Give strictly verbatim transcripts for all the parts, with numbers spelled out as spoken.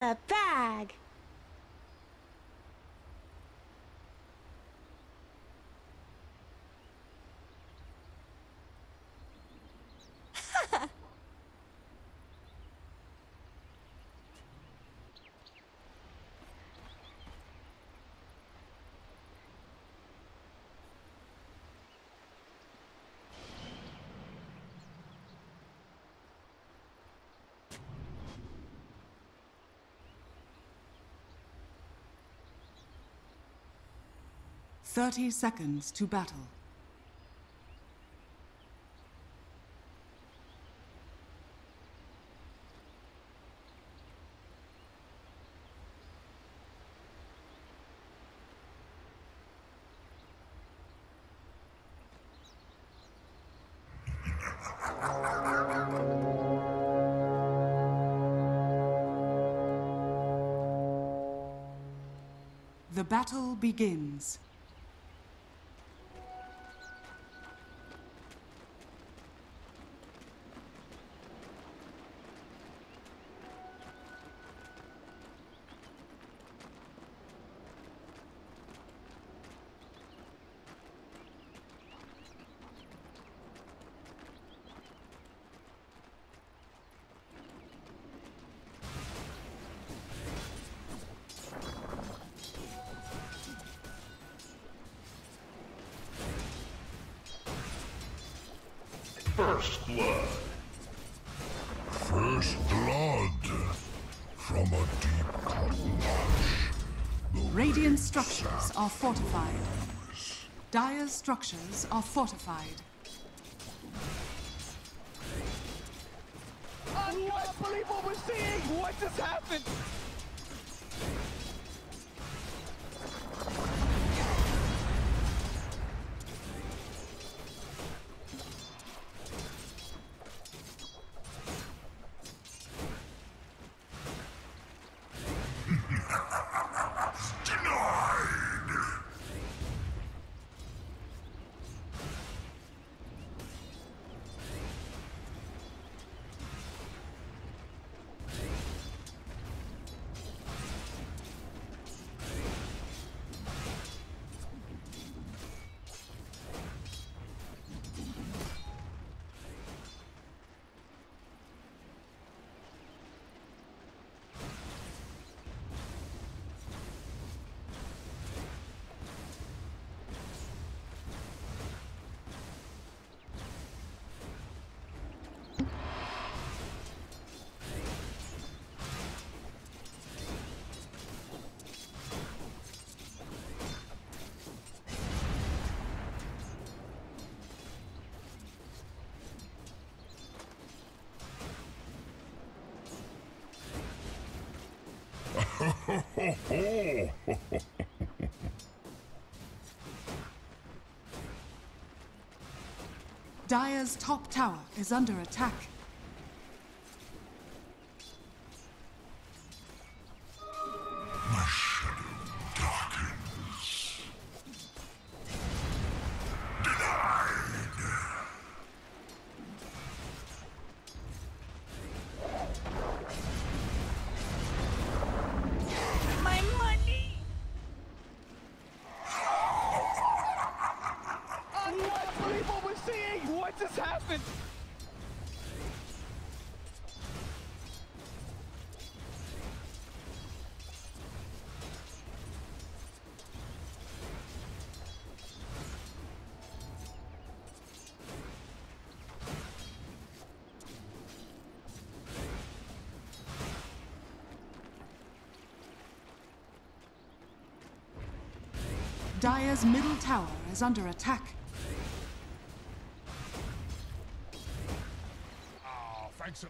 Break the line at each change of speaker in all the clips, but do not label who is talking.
A bag!
Thirty seconds to battle. The battle begins.
First blood.
First blood from a deep cotton marsh.
Radiant structures are fortified. Dire's structures are fortified.
I can't believe what we're seeing! What just happened?
Dire's top tower is under attack.
The shadow darkens. Denied.
My money!
I can't believe what we're seeing! What just happened?
Dire's middle tower is under attack.
Ah, thanks.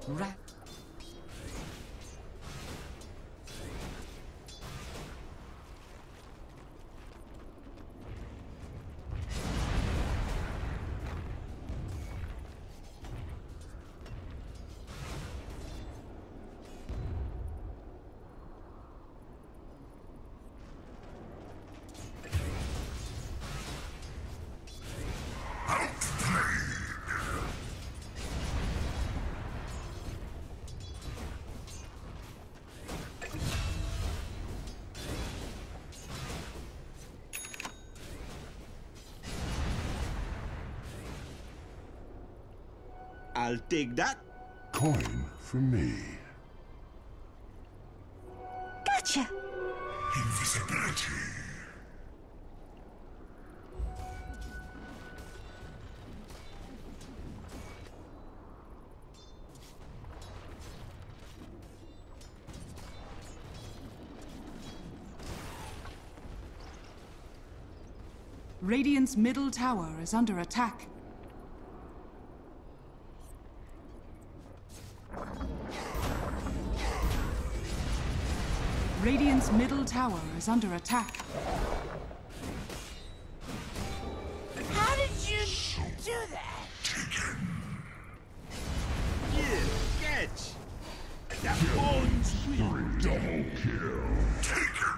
rat.
I'll take that.
Coin for me.
Gotcha.
Invisibility.
Radiant's middle tower is under attack. Radiant's middle tower is under attack.
How did you do that?
Yeah, catch. That bones will
Double kill. Taken.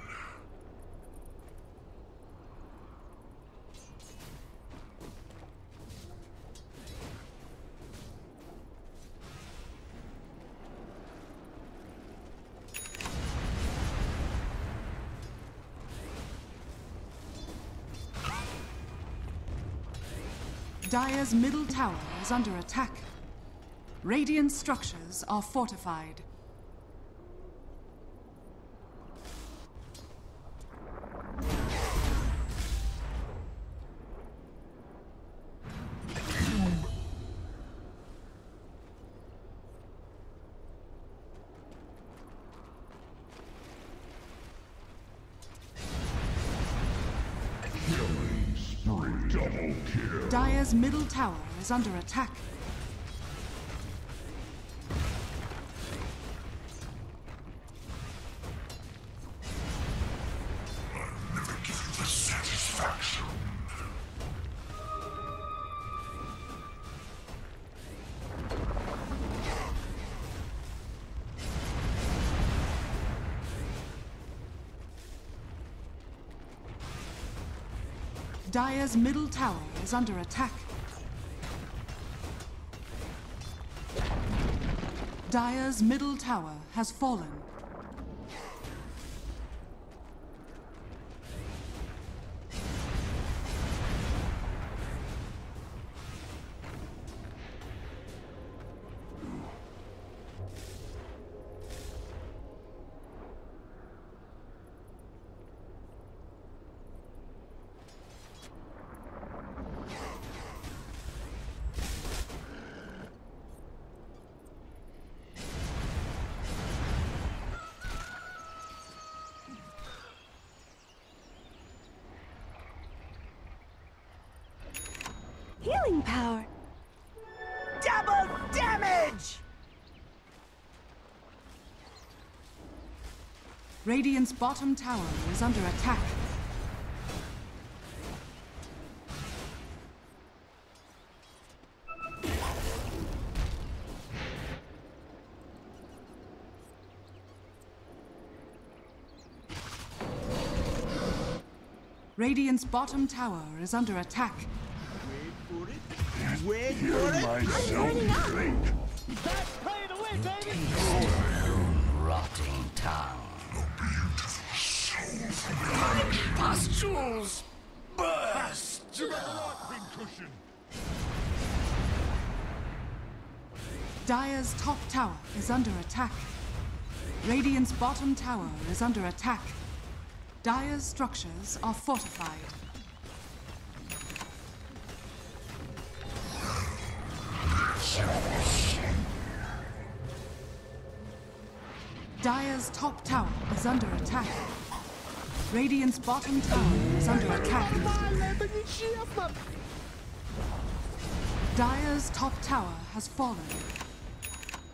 Dire's middle tower is under attack. Radiant structures are fortified.
Killing spree. Double kill.
Dire's middle tower is under attack.
Never give you the satisfaction.
Dire's middle tower is under attack. Dire's middle tower has fallen.
Healing power. Double damage!
Radiant's bottom tower is under attack. Radiant's bottom tower is under attack.
Wait for it. Wait
Hear
for it.
myself think.
That's play to win, baby!
Rotting town.
Beautiful
Pustules burst.
Dire's top tower is under attack. Radiant's bottom tower is under attack. Dire's structures are fortified. Dire's top tower is under attack. Radiant's bottom tower is under attack. Dire's top tower has fallen.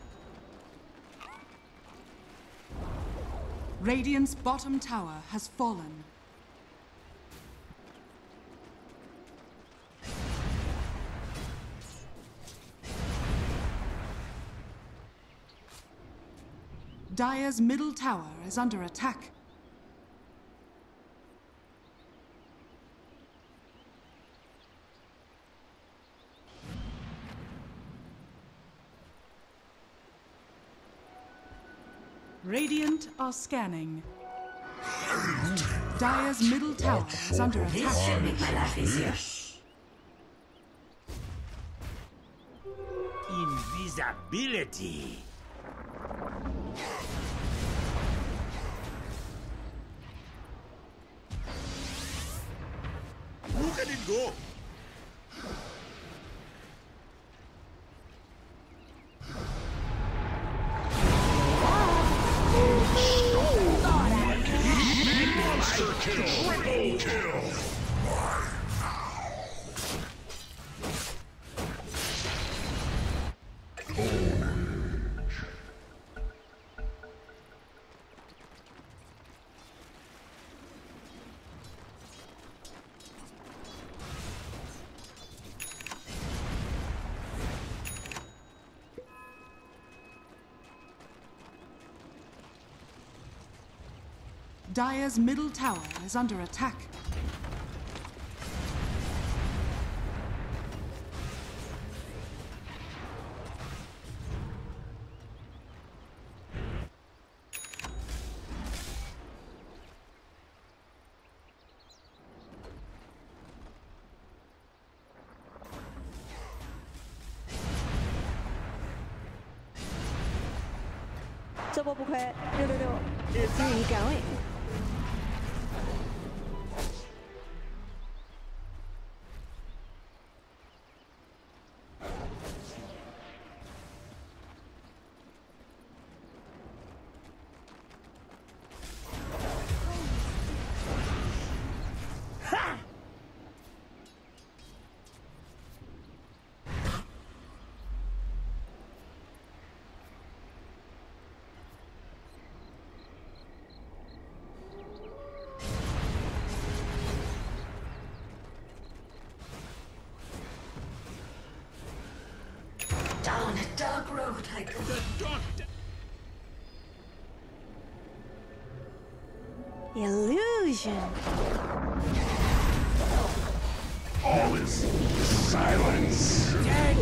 Radiant's bottom tower has fallen. Dire's middle tower is under attack. Radiant are scanning. Dire's middle tower is under attack.
Invisibility. Look at it go.
Monster kill! Triple kill!
Dire's middle tower is under attack.
Where are you going?
Down a dark road I go.
The doctor.
Illusion.
All is silence.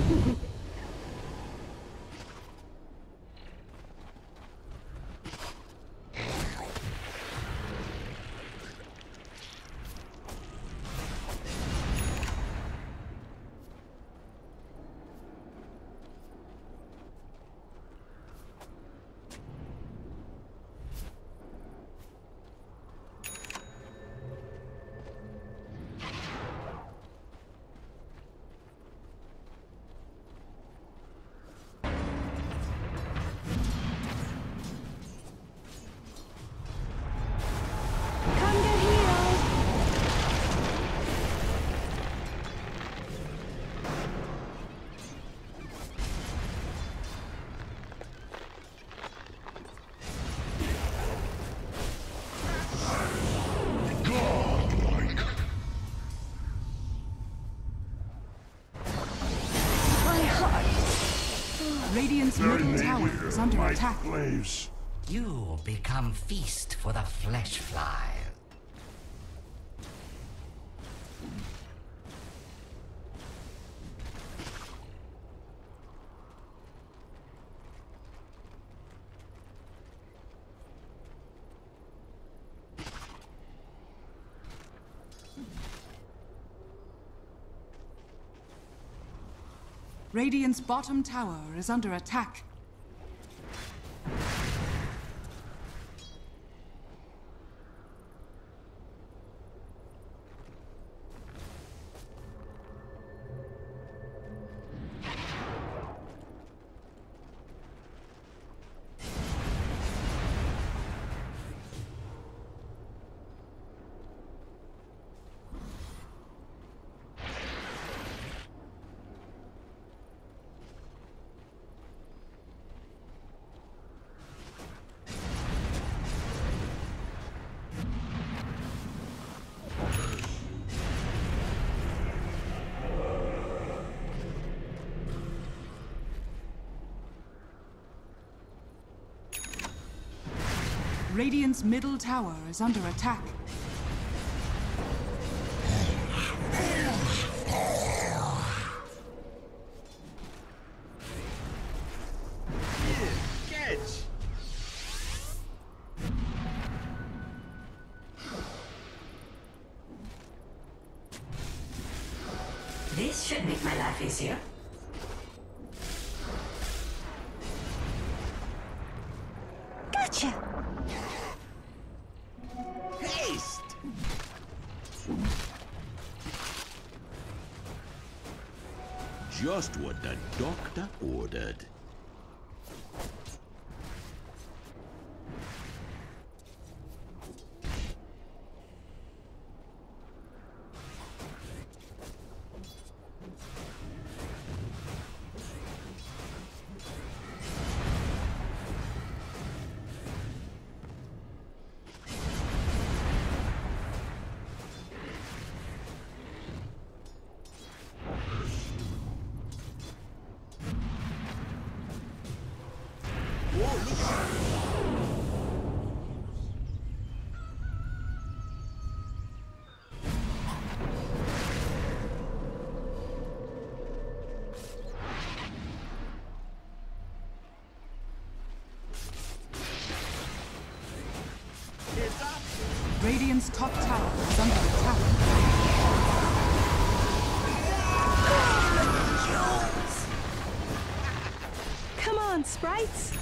Radiant's middle tower is under
My
attack.
slaves.
You become feast for the flesh fly.
Radiant's bottom tower is under attack. Radiant's middle tower is under attack.
Catch!
This should make my life easier.
Gotcha!
Haste! Just what the doctor ordered.
Radiant's top tower is under attack.
Come on, sprites!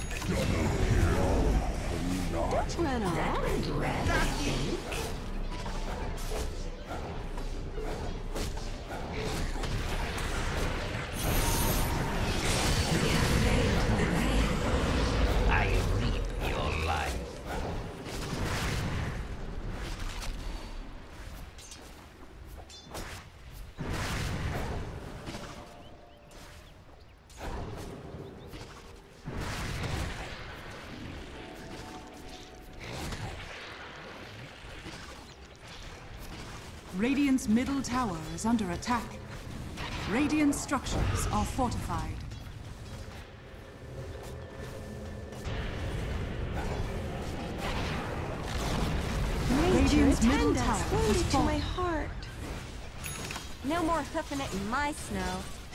Don't run off.
That went well, I think. I reap your life.
Radiant's middle tower is under attack. Radiant structures are fortified. Radiant's middle
Tendons
tower
wounded
is
to my
fallen.
heart.
No more hoofing it in my snow.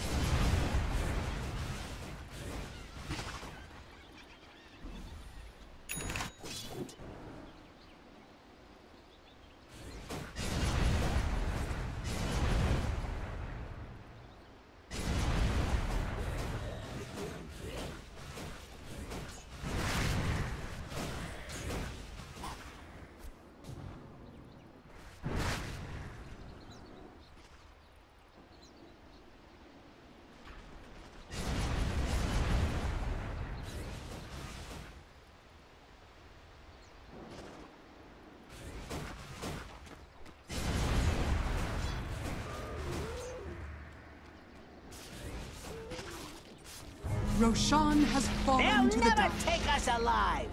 Roshan has fallen
They'll
to the
never
dark.
take us alive!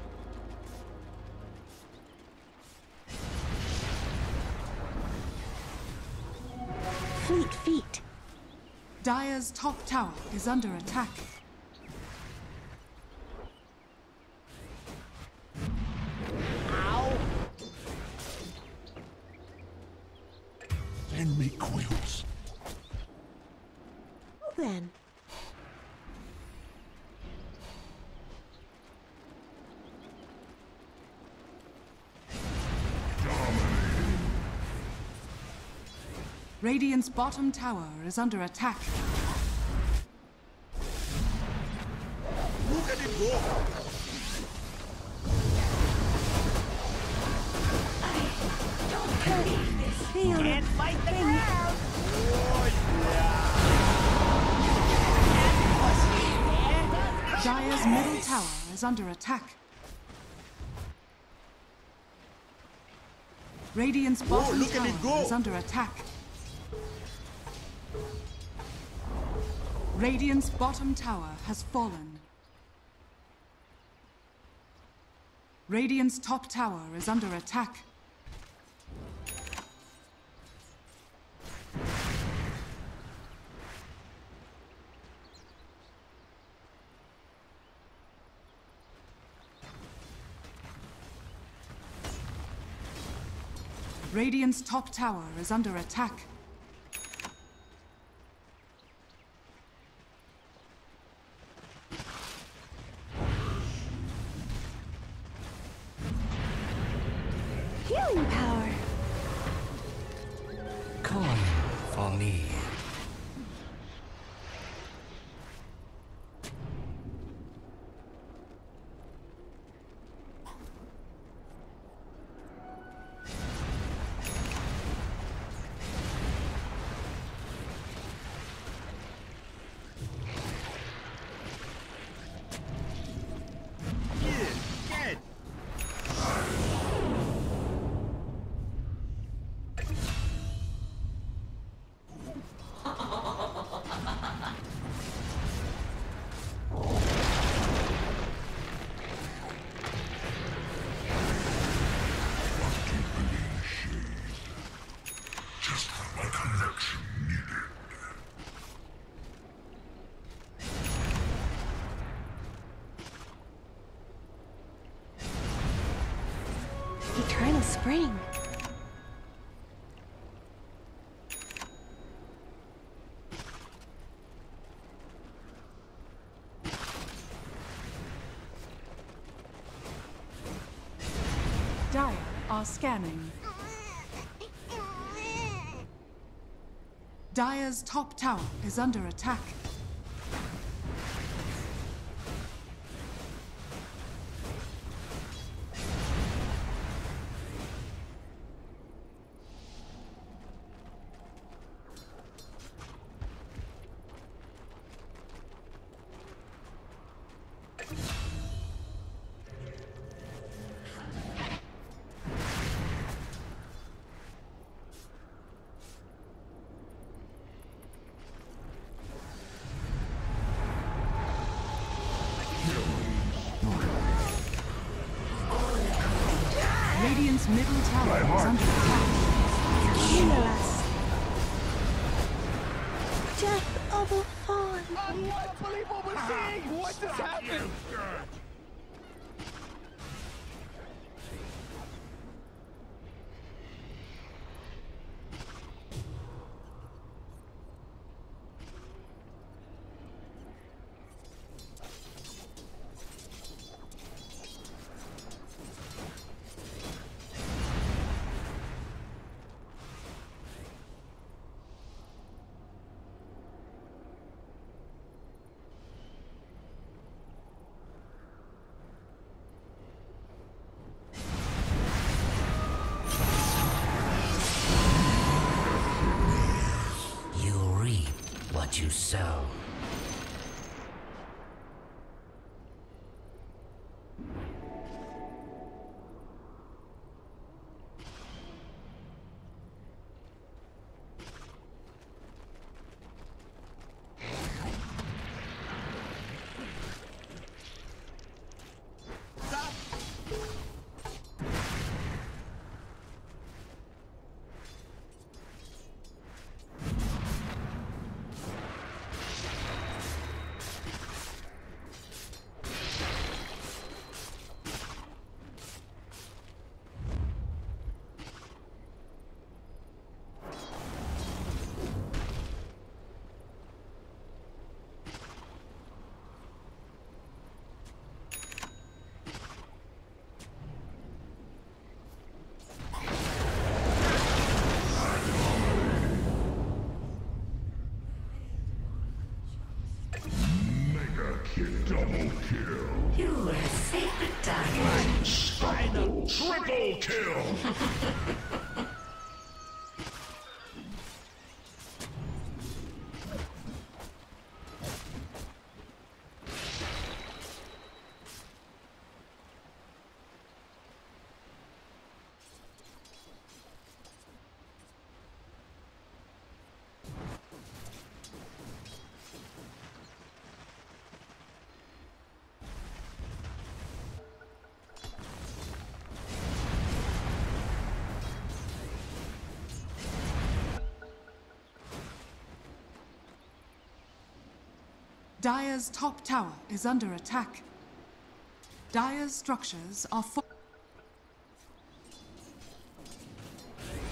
Fleet feet.
Dire's top tower is under attack.
Ow!
Send me quills.
Well then.
Radiant's bottom tower is under attack.
Look at it go!
Feel
Can't fight the crowd! Oh,
Dire's middle tower is under attack. Radiant's bottom
look at it
tower
go.
is under attack. Radiant's bottom tower has fallen. Radiant's top tower is under attack. Radiant's top tower is under attack.
Healing power.
Coin for me.
Eternal spring.
Dire are scanning. Dire's top tower is under attack. Radiant's middle tower is under attack.
Kill us. Death of a fawn.
Unbelievable we're seeing! What just happened?
What you sow.
Double kill.
You are a sacred diamond.
Triple kill.
Dire's top tower is under attack. Dire's structures are for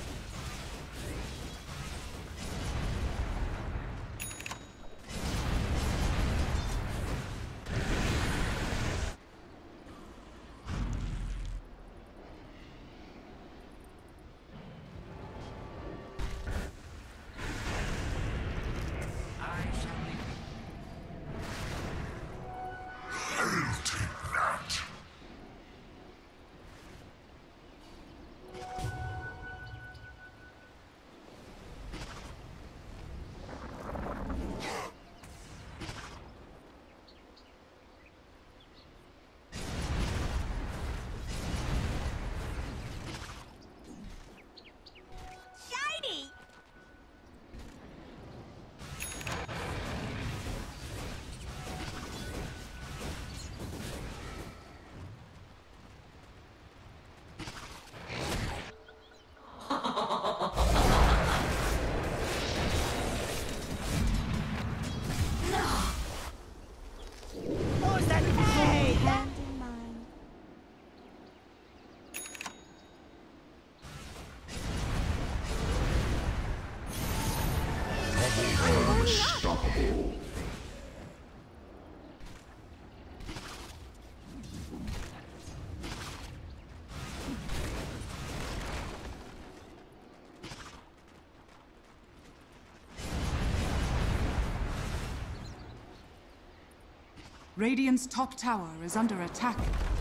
Radiant's top tower is under attack.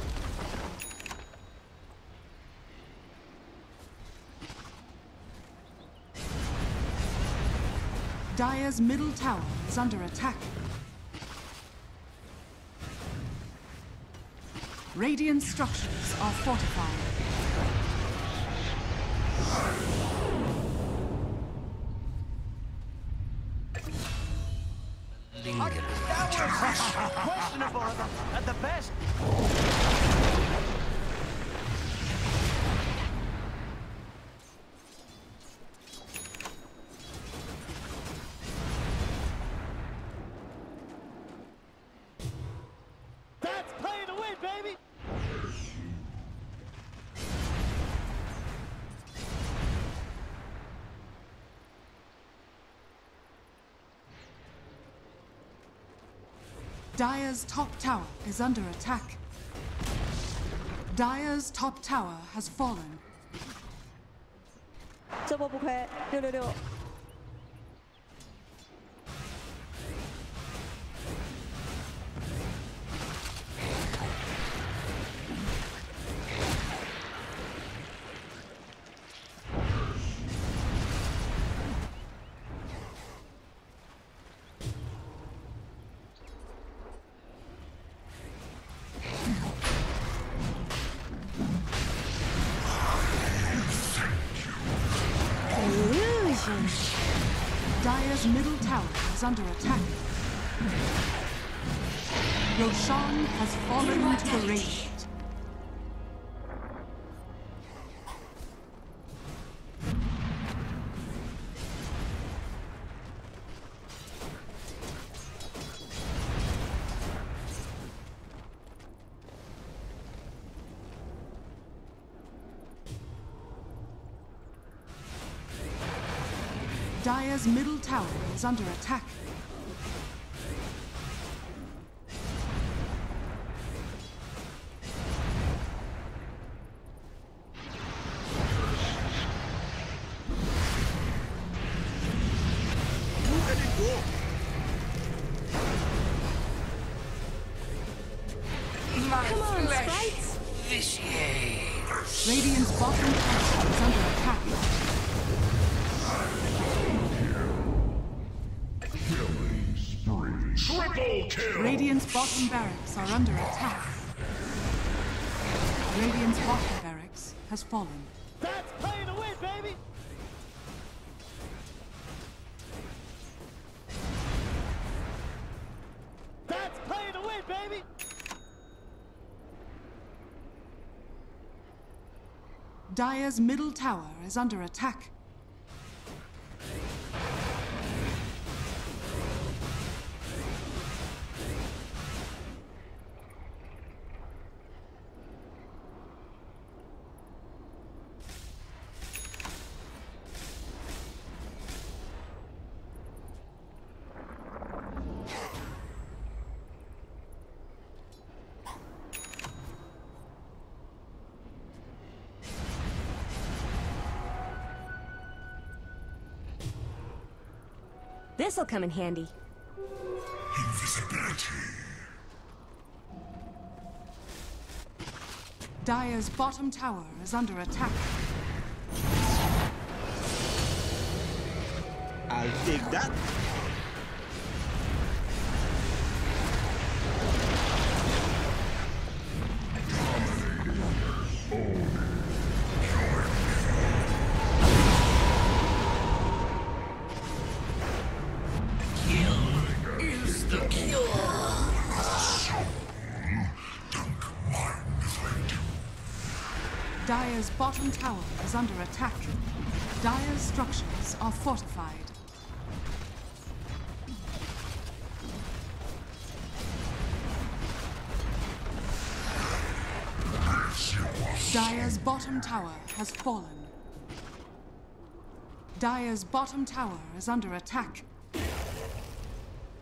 Dire's middle tower is under attack. Radiant structures are fortified.
Questionable at the, at the best. That's play to win, baby.
Dire's top tower is under attack. Dire's top tower has fallen.
这波不亏，六六六。
Dire's middle tower is under attack. Roshan has fallen to the Radiant. Dire's middle tower is under attack.
Come on, sprites!
Radiant's bottom tower is under attack.
Triple kill!
Radiant's bottom barracks are under attack. Radiant's bottom barracks has fallen.
That's play to win, baby. That's play to win, baby.
Dire's middle tower is under attack.
This'll come in handy.
Invisibility.
Dire's bottom tower is under attack.
I'll take that.
Dire's bottom tower is under attack. Dire's structures are fortified. Dire's bottom tower has fallen. Dire's bottom tower is under attack.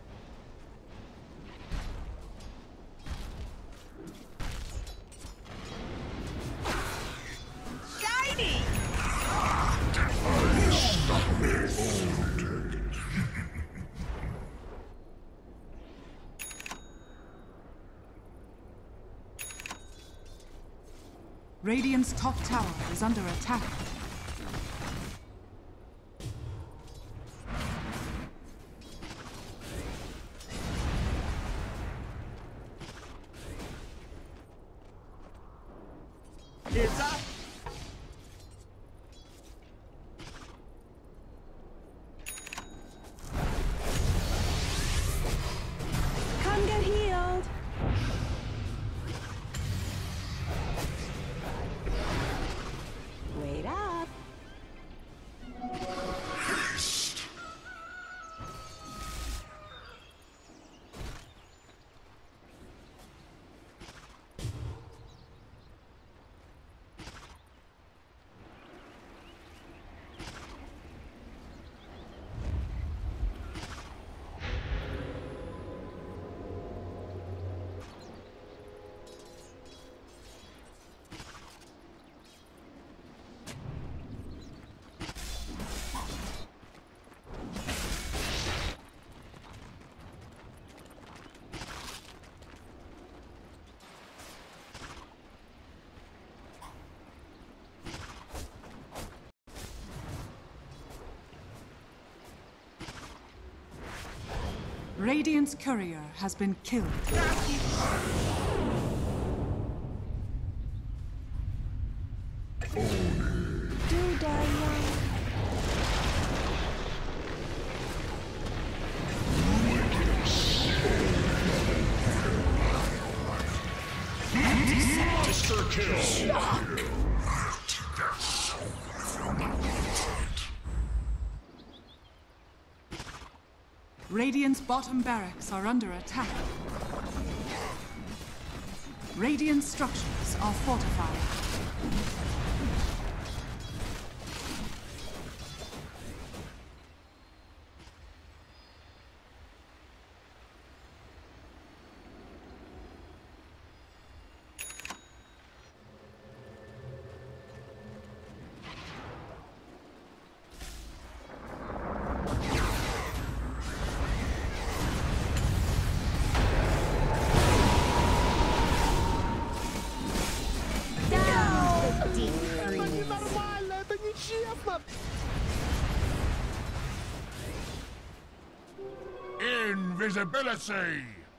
Radiant's top tower is under attack.
It's up.
Come get healed. Wait up.
Radiant's courier has been killed.
Do die young.
Monster kill!
Radiant's bottom barracks are under attack. Radiant structures are fortified.
Invisibility!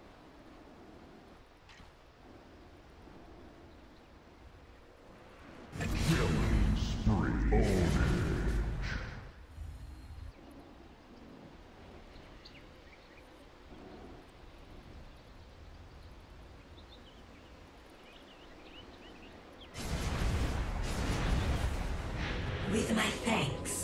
Killing spree.
With my thanks.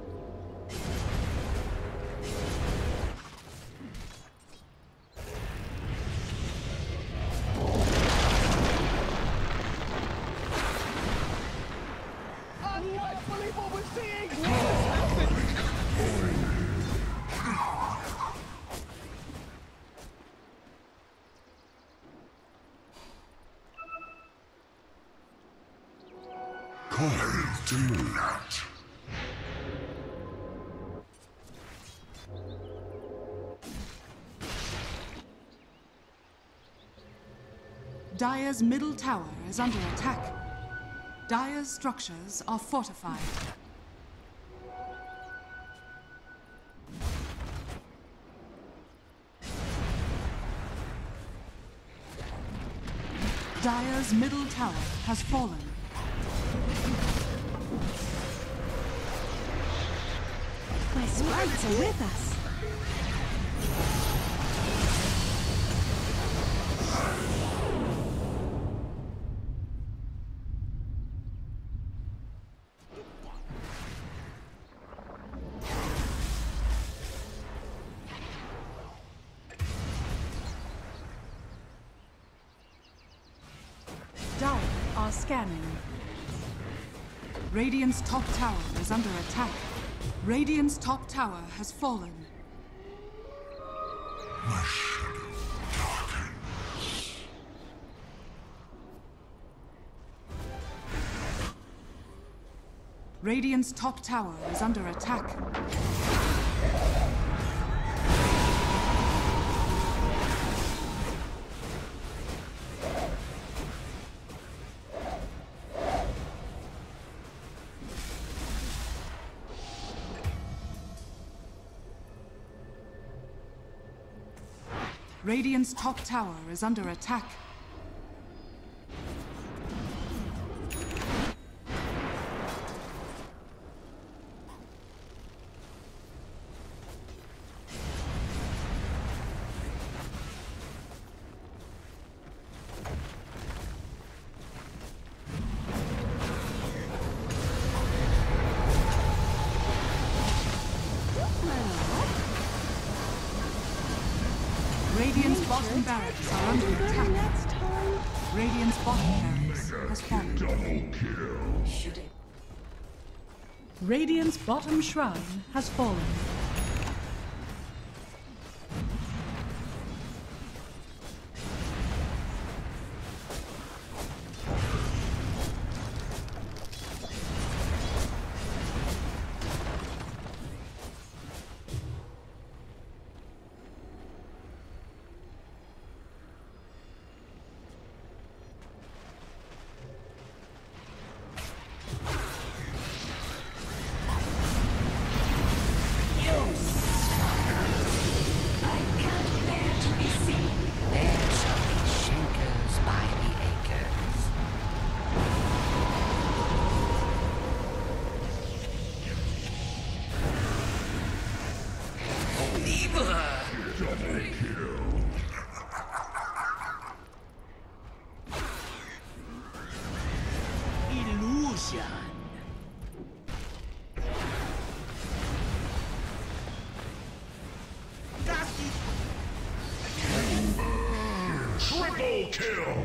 Unbelievable, we're seeing! What is happening?
Call to that.
Dire's middle tower is under attack. Dire's structures are fortified. Dire's middle tower has fallen.
My sprites are with us.
Dire are scanning. Radiant's top tower is under attack. Radiant's top tower has fallen.
My shadow darkens.
Radiant's top tower is under attack. Radiant's top tower is under attack. Radiant's bottom barracks are under attack.
Next time.
Radiant's bottom barracks has fallen.
Double kill.
Radiant's bottom shrine has fallen.
Triple kill!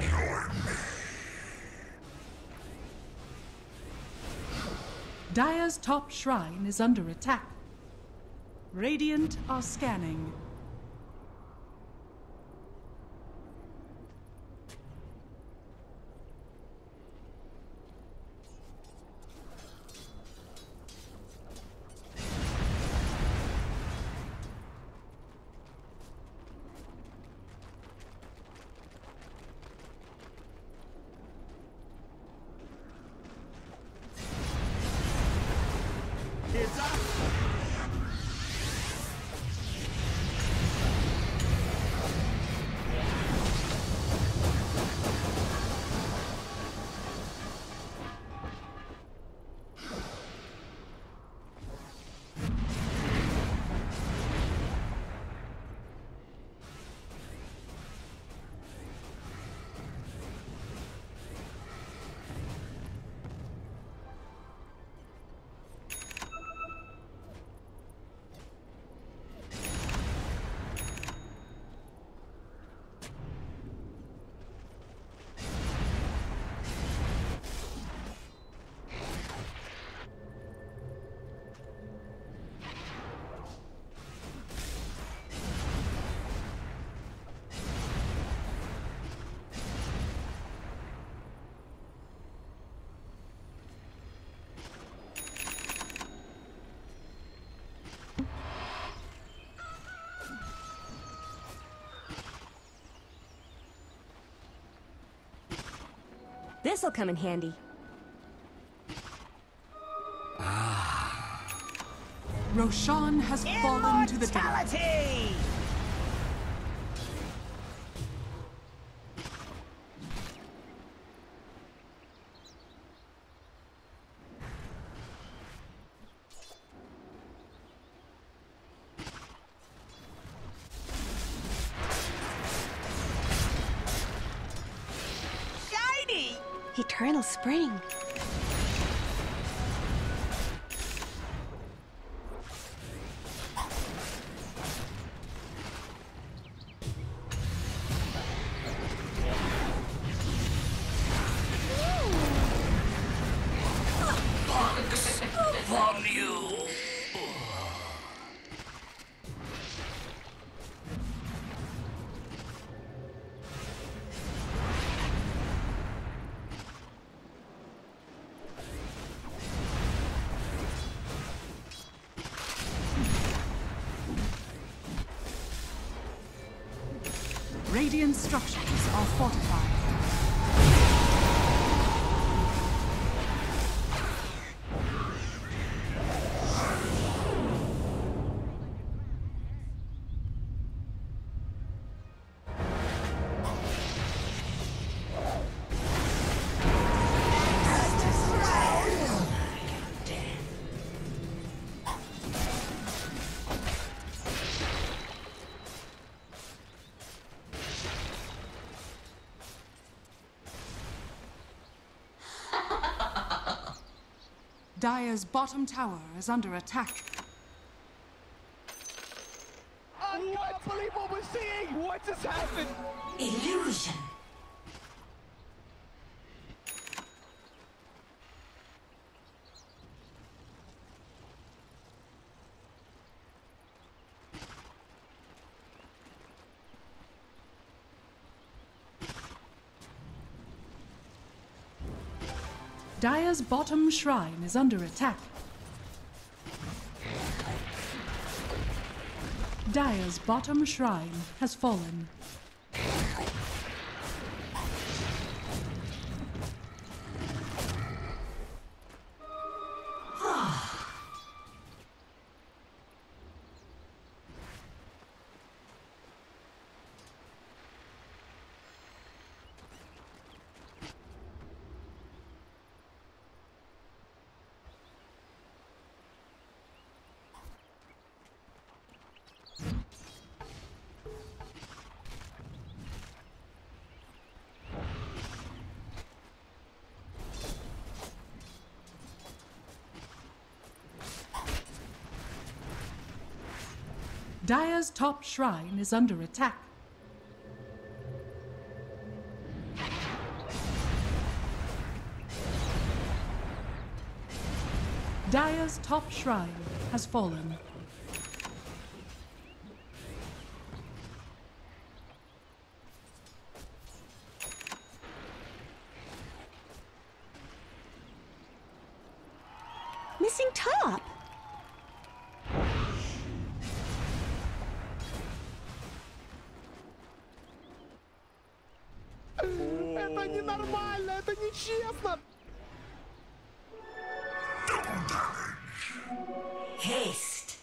Dire's top shrine is under attack. Radiant are scanning.
It's up!
This'll come in handy.
Roshan has fallen to the dark.
Immortality! Shiny!
Eternal spring.
From you.
Radiant structures are fortified. Dire's bottom tower is under attack.
I can't believe what we're seeing! What just happened?
Illusion.
Dire's bottom shrine is under attack. Dire's bottom shrine has fallen. Dire's top shrine is under attack. Dire's top shrine has fallen.
Missing top.
Это ненормально, это нечестно!
Haste.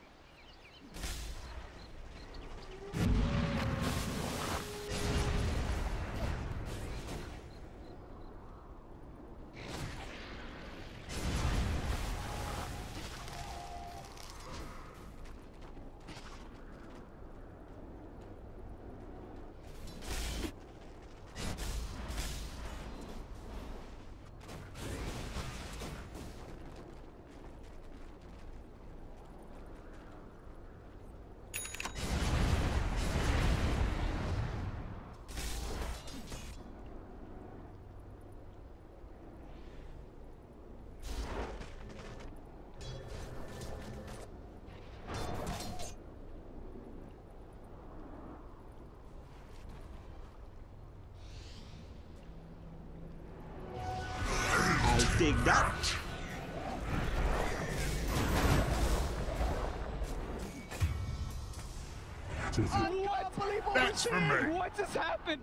Dig that.
I can't believe what
That's
we're
for
seeing!
me.
What just happened?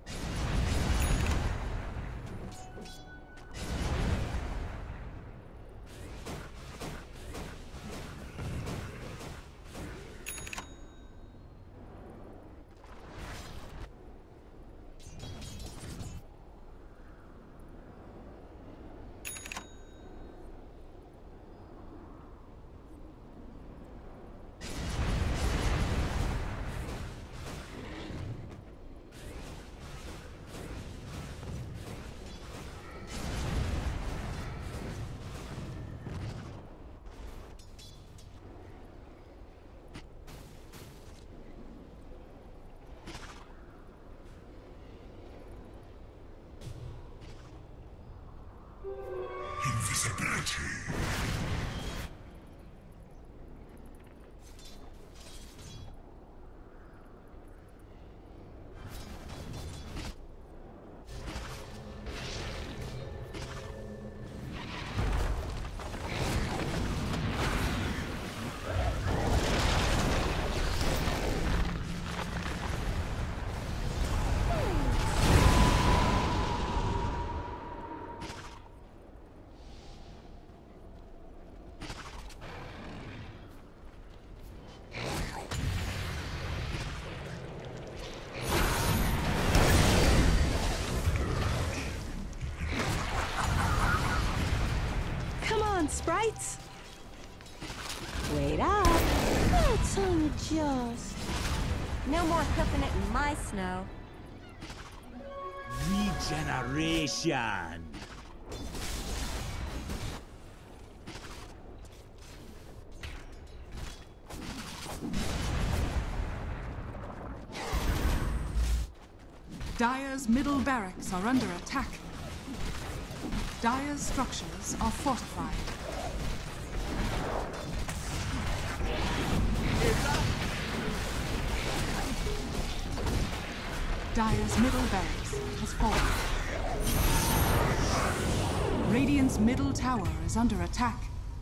Invisibility.
Sprites? Wait up. That's unjust.
No more hoofing it in my snow.
Regeneration.
Dire's middle barracks are under attack. Dire's structures are fortified. Dire's middle barracks has fallen. Radiant's middle tower is under attack.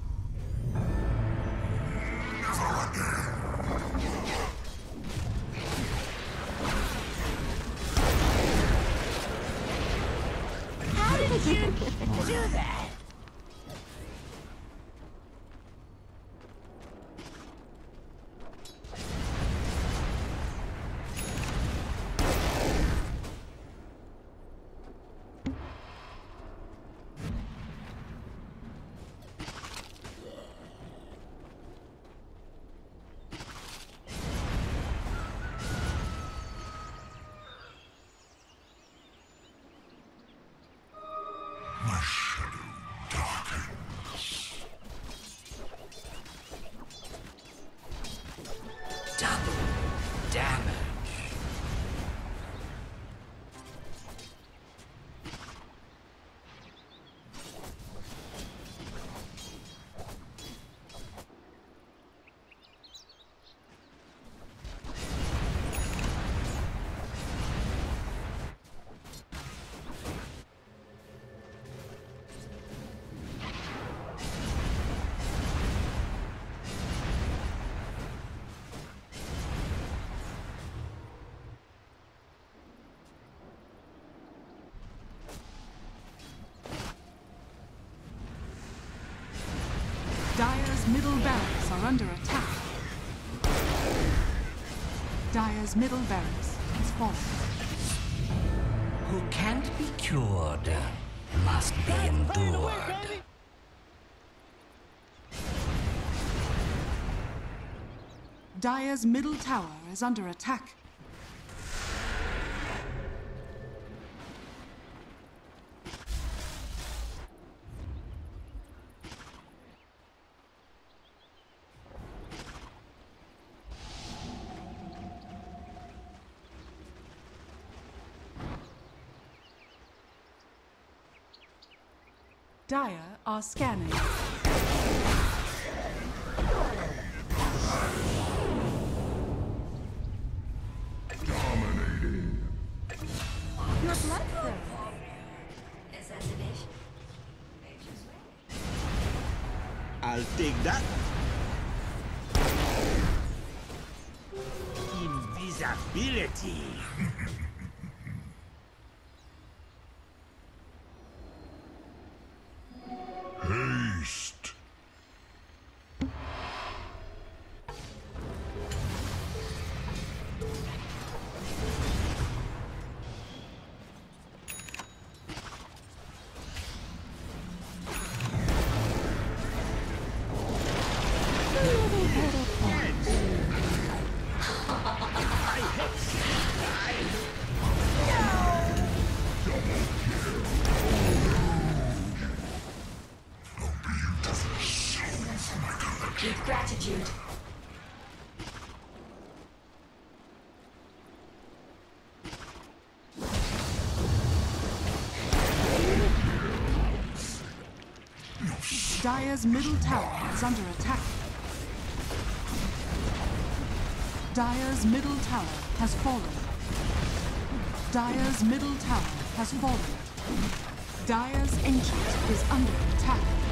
How did you do that?
Dire's middle barracks are under attack. Dire's middle barracks has fallen.
Who can't be cured must be endured.
Dire's middle tower is under attack. Dire are scanning.
Dominating.
Your blood flow.
I'll take that. Invisibility.
Haste.
With gratitude.
Dire's middle tower is under attack. Dire's middle tower has fallen. Dire's middle tower has fallen. Dire's ancient is under attack.